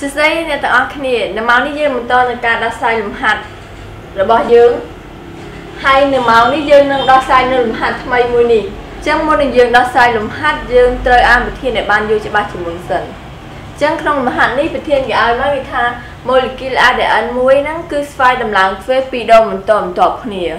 Suy nè tao khỉ nè máu ní dương một to nè cả đa sai lùm hạt rồi bỏ dương hay nè máu ní dương nè đa sai nè lùm hạt thay mùi nì chẳng mùi nè dương đa sai lùm hạt dương trời an bật thiên để ban vô cho ba chỉ muốn sần chẳng không lùm hạt ní bật thiên cái ai nói tha molecule ADN muối nắng cứ phai đầm láng phê pi đâu mình tọp khỉ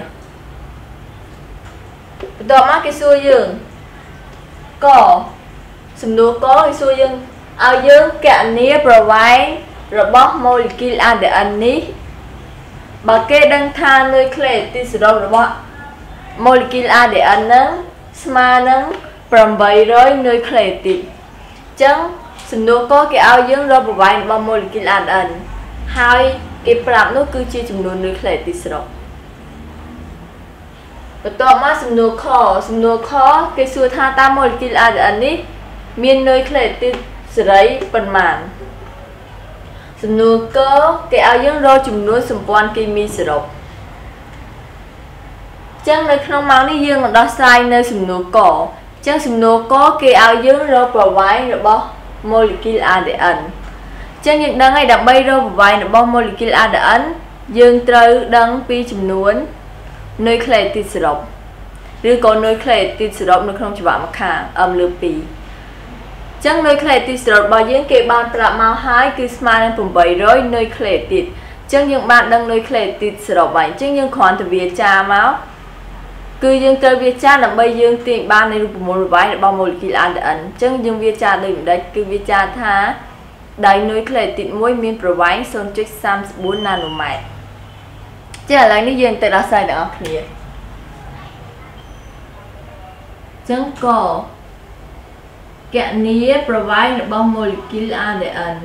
tọp má cái xuôi dương có sầm đua có cái xuôi dương ao dương kẹt ní provide rồi bóc molecule ADN ní bà kê đăng tha nucleic acid rồi bóc molecule ADN nắng sma nắng from bảy rồi nucleic acid chẳng sầm đua có cái ao dương rồi provide bóc molecule ADN hai cái prap nó cứ chia chủng đôi nucleic acid rồi và tọa má sầm đua khó cái xuôi tha ta molecule ADN ní miền nucleic acid sấy phần màn sầm nua có cái áo dương rô chùm nuôi sầm quan kim mi sờ độc chân nơi không máu ní dương đó sai nơi sầm nua cỏ chân sầm nua có cái áo dương rô provide rồi bỏ molecule ADN chân những đăng hay đập bay rô provide rồi bỏ molecule ADN dương trời đăng pi chùm nuôi nucleic acid độcឬក៏ nucleic acid សរុបនៅក្នុងច្បាប់ម្ខាងលើ2ចឹង nucleic acid សរុបរបស់យើងគេបានប្រាប់មកហើយគឺស្មើនឹង800 nucleic acid ចឹងយើងបានដឹង nucleic acid សរុបហើយចឹងយើងគ្រាន់តែវាចាមកគឺយើងត្រូវវាចាដើម្បីយើងទាញបាននៃរូបមន្តរបស់ molecule ADN ចឹងយើងវាចាដូចម្ដេចគឺវាចាថាដៃ nucleic acid មួយមានប្រវែង 0.34 nanometer ចឹងឥឡូវនេះយើងទៅដល់ស្លាយទាំងអស់គ្នាចឹងក៏កណនីប្រវែងរបស់ molecule ADN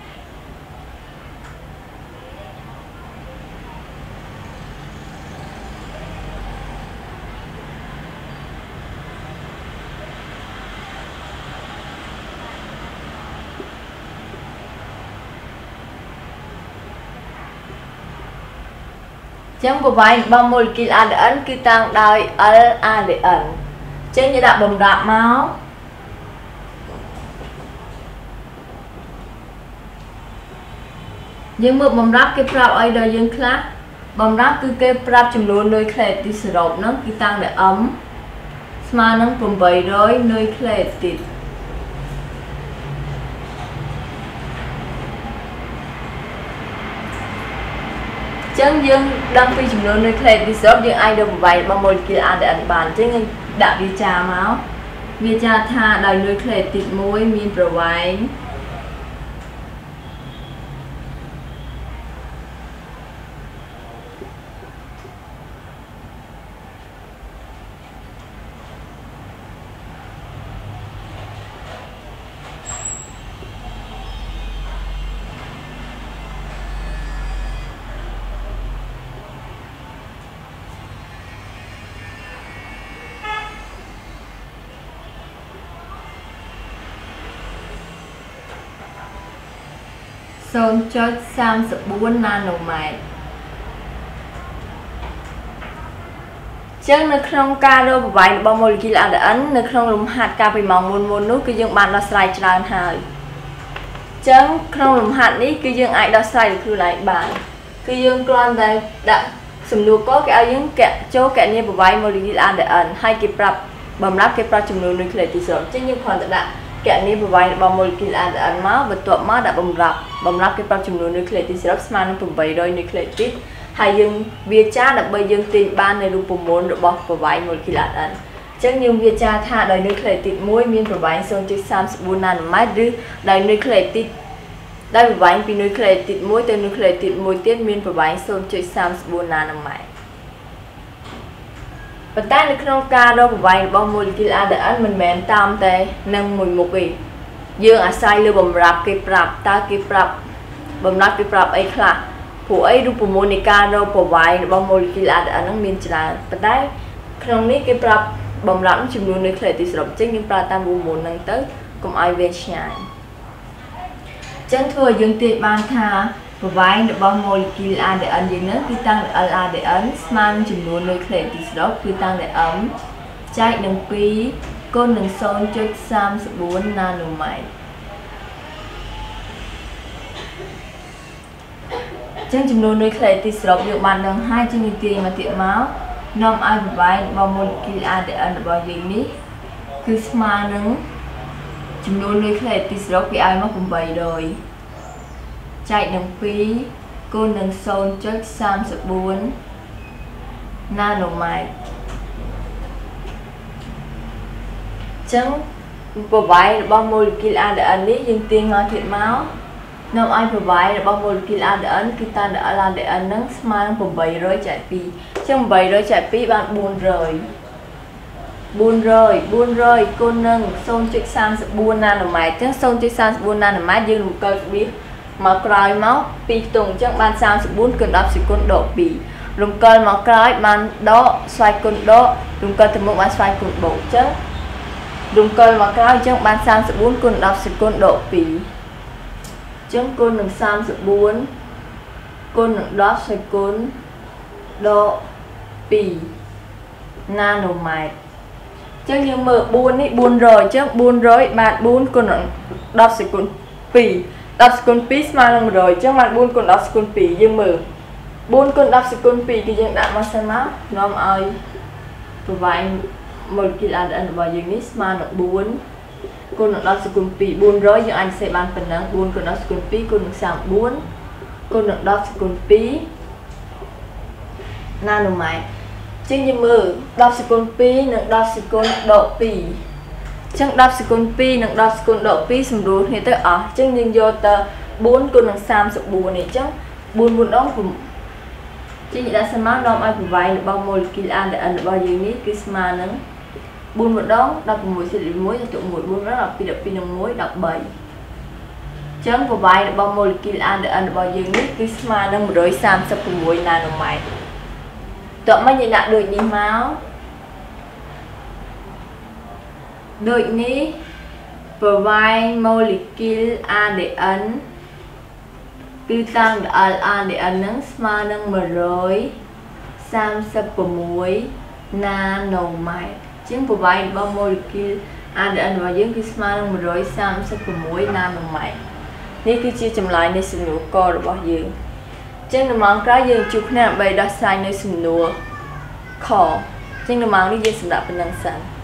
ចឹងប្រវែងរបស់ molecule ADN គឺតាំងដោយ LADN ចឹងយើងដាក់បំរាប់មកយើងមើលបំរាប់គេប្រាប់អីដល់យើងខ្លះបំរាប់គឺគេប្រាប់ចំនួន nucleic acid សរុបហ្នឹងគឺតាំងដោយ M ស្មើនឹង800 nucleic acid ចឹងយើងដឹងពីចំនួន nucleic acid សរុបយើងអាចយកប្រវែងរបស់ molecule ADN បានចឹងយើងដាក់វាចាមកវាចាថាដោយ nucleic acid មួយមានប្រវែង0.34 nanometer ចឹងនៅក្នុងការរកប្រវែងរបស់ molecule ADN នៅក្នុងលំហាត់កាលពីម៉ោងមុននោះគឺយើងបានដោះស្រាយច្រើនហើយចឹងក្នុងលំហាត់នេះគឺយើងអាចដោះស្រាយដោយខ្លួនឯងបានគឺយើងគ្រាន់តែដាក់សំណួរកគេឲ្យយើងចូលកណនីប្រវែង molecule ADN ហើយគេប្រាប់បំរាប់គេប្រាប់ចំនួន nucleic acid ចឹងយើងគ្រាន់តែដាក់កណនីប្រវែងរបស់ molecule ADN មកបន្ទាប់មកដាក់បំរាប់គេប្រាប់ចំនួន nucleic acid ស្មើនឹង800 nucleic acid ហើយយើងវាចាដើម្បីយើងទាញបាននៅរូបមន្តរបស់ប្រវែង molecule ADN អញ្ចឹងយើងវាចាថាដោយ nucleic acid មួយមានប្រវែង 0.34 nanometer ឬដោយ nucleic acid ដោយប្រវែងពី nucleic acid មួយទៅ nucleic acid មួយទៀតមានប្រវែង 0.34 nanometer ប៉ុន្តែនៅក្នុងការរកប្រវែងរបស់ molecule ADN មិនមែនតាមតែនឹងមួយមុខទេយើងអាស្រ័យលើបំរាប់គេប្រាប់តើគេប្រាប់បំរាប់គេប្រាប់អីខ្លះព្រោះអីរូបមន្តនៃការរកប្រវែងរបស់ molecule ADN ហ្នឹងមានច្រើនប៉ុន្តែក្នុងនេះគេប្រាប់បំរាប់ចំនួន nucleic acid សរុបចឹងយើងប្រើតាមរូបមន្តហ្នឹងទៅកុំឲ្យវាឆ្ងាយចឹងធ្វើឲ្យយើងទាញបានថាប្រវែងរបស់ molecule ADN យើងហ្នឹងគឺតាំងដោយ LADN ស្មើនឹងចំនួន nucleic acid សរុបគឺតាំងដោយ M ចែកនឹង2គុណនឹង 0.34 nanometer ចឹងចំនួននុយក្លេទីសរុបយើងបានដឹងហើយជាងនេះទាញមកទៀតមកនាំឲ្យប្រវែងរបស់ម៉ូលេគុល ADN របស់យើងនេះគឺស្មើនឹងចំនួននុយក្លេទីសរុបគេឲ្យមក800ចែកនឹង2គុណនឹង 0.34 ណាណូម៉ែត្រចឹងប្រវែងរបស់ម៉ូលេគុល ADN នេះយើងទាញមកទៀតមកនាំឲ្យប្រវែងរបស់ម៉ូលេគុល ADN គឺតាំងដល់ ADN ហ្នឹងស្មើនឹង800ចែក2ចឹង800ចែក2បាន400គុណនឹង 0.34 ណាណូម៉ែត្រចឹង 0.34 ណាណូម៉ែត្រយើងរំកិលស្បៀសមកក្រោយមក2ខ្ទង់ចឹងបាន34គុណ10សេគុណដក2រំកិលមកក្រោយបានដកស្វ័យគុណដករំកិលទៅមុខបានស្វ័យគុណបូកចឹងរំកិលមកក្រោយចឹងបាន34គុណ10សេគុណដក2ចឹងគុណនឹង34គុណនឹង10សេគុណដក2ណាណូម៉ែត្រចឹងយើងមើល4នេះ400ចឹង400បាន4គុណនឹង10សេគុណ2 10សេគុណ2ស្មើនឹង100ចឹងបាន4គុណ10សេគុណ2យើងមើល4គុណ10សេគុណ2គឺយើងដាក់មកសិនមកនាំឲ្យប្រវែងម៉ូលេគុល ADN របស់យើងនេះស្មើនឹង4គុណនឹង10សេគុណ2 400យើងអាចសេបានប៉ុណ្ណឹង4គុណ10សេគុណ2គុណនឹង34គុណនឹង10សេគុណ2ណាណូម៉ែត្រចឹងយើងមើល10សេគុណ2និង10សេគុណដក2ចឹង10សេគុណ2និង10សេគុណដក2សម្រួលគ្នាទៅអស់ចឹងយើងយកទៅ4គុណនឹង34នេះចឹង4ដងចឹងយើងដាក់ស្មើនាំឲ្យប្រវែងរបស់ម៉ូលេគុល ADN របស់យើងនេះគឺស្មើនឹង4ដង16សេរី1ទៅ1 4ដង12 12នឹង1 13ចឹងប្រវែងរបស់ម៉ូលេគុល ADN របស់យើងនេះគឺស្មើនឹង136ណាណូម៉ែត្រតោះមកយើងដាក់ដូចនេះមកដូចនេះប្រវែងម៉ូលេគុល ADN គឺតាំងដល់ ADN ហ្នឹងស្មើនឹង136ណាណូម៉ែត្រជាងប្រវែងរបស់ម៉ូលេគុល ADN របស់យើងគឺស្មើនឹង136ណាណូម៉ែត្រនេះគឺជាចម្លើយនៃសំណួរករបស់យើងចឹងនៅម៉ោងក្រោយយើងជួបគ្នាដើម្បីដោះស្រាយនៅសំណួរខចឹងនៅម៉ោងនេះយើងសម្រាប់ប៉ុណ្្នឹងសិន